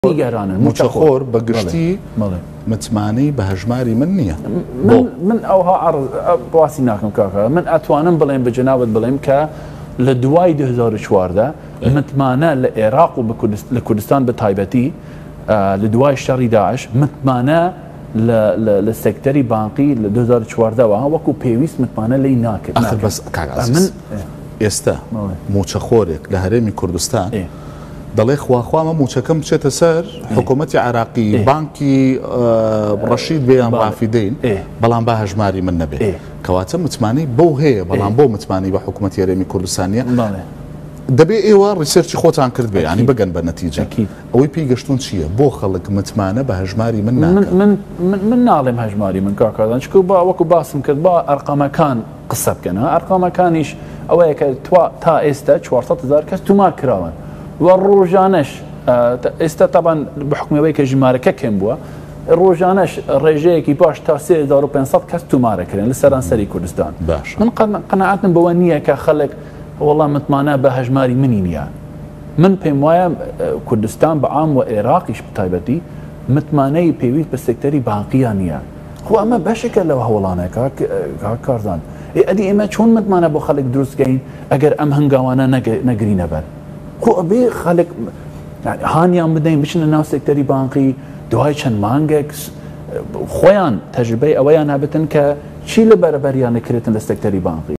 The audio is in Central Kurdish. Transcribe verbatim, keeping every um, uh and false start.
متخور بقشتي متماني بهجماري من نية من من اوها عرض بواسي ناكم كاكا من اتوانم بلين بجنابت بلين ك لدواي دو هزار شوارده متمانه للعراق ولكردستان بتايبتي آه لدواي شر داعش متمانه للسكتري باقي لدو هزار شوارده وها وكو بيويس متمانه لي ناكد اخر بس كاغاز يستا متخورك لهرمي كردستان إيه؟ دڵێ خواخوا موچەکەم بچێتە سەر حکوومەتی عراقی بانکی ڕەشید بێیان ڕافیدەین بەڵام با هەژماری من نەبێ کەواتە متمانی بەو هەیە بەڵام بۆ متمانی بە حکوومەتی هەرێمی کوردستانیە دەبێ ئێوە ڕیسێرچی خۆتان کرد بێ ینی بگەن بە نەتیجە ئەوەی پێیگەشتون چییە بۆ خەڵک متمانە بە هەژماری من ناکەن من من ناڵێم هەژماری من کاکادان چکو با وەکو باسم کرد با ئەرقامەکان قسە بکەنەوە ئەرقامەکانیش ئەوەیە کە تا ئێستا چوارسەد هەزار کەس تومار کراون والروجانش استا طبعا بحكم ويك جماركه كم بوا الروجانش رجيكي باش تا سي هزار وخمسمية كاس تومار كرين لسران سري كردستان باش من قناعتنا بوانيه كخلك والله متمانه بهجماري منينيا من بيموايا كردستان بعام وعراقيش بتايبتي متمانه بيويت بالسكتري باقيانيا هو اما بشكل لو هولانا كاك كاردان ادي اما شلون متمانه بو خلك دروس كاين اگر ام هنگاوانا نگرينا بر خو ابي خلق يعني هانيان بدين بشن الناس سكتري بانقي دوهاي چن مانگكس خويان تجربه اويان هبتن ك شي لبربريان كريتن لسكتري بانقي